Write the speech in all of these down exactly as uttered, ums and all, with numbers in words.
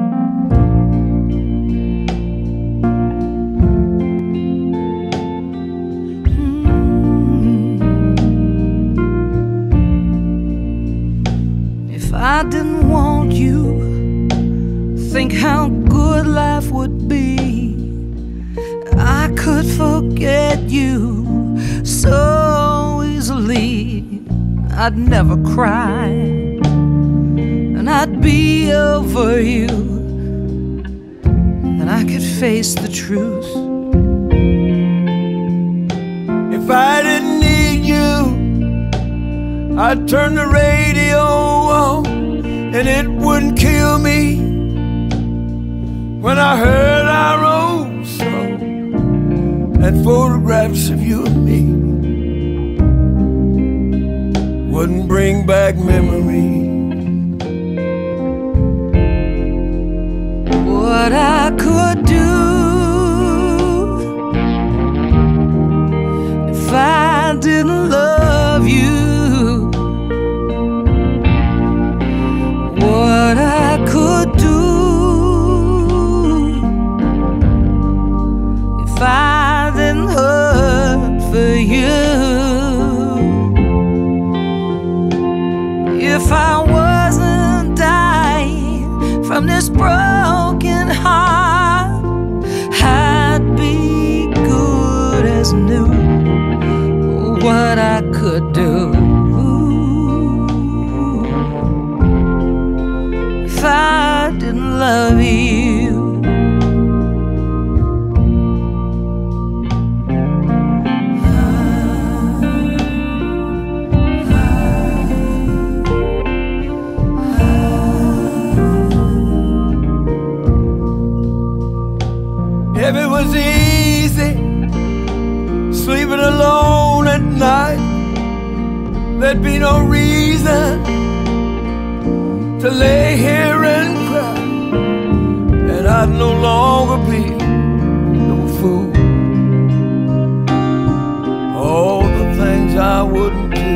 If I didn't want you, think how good life would be. I could forget you so easily. I'd never cry, and I'd be over you, and I could face the truth. If I didn't need you, I'd turn the radio on, and it wouldn't kill me when I heard our old song and photographs of you and me wouldn't bring back memories. What I could do if I didn't love you, what I could do if I didn't hurt for you, if I wasn't dying from this broken heart, I'd be good as new. What I could do if I didn't love you. If it was easy sleeping alone at night, there'd be no reason to lay here and cry, and I'd no longer be no fool. All the things I wouldn't do.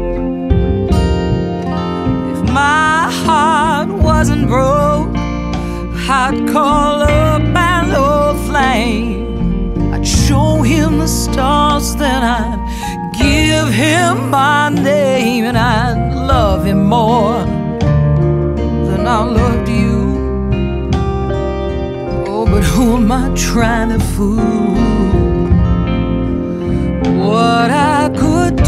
If my heart wasn't broke, I'd call up an old flame. I'd show him the stars, then I'd give him my name, and I'd love him more than I loved you. Oh, but who am I trying to fool? What I could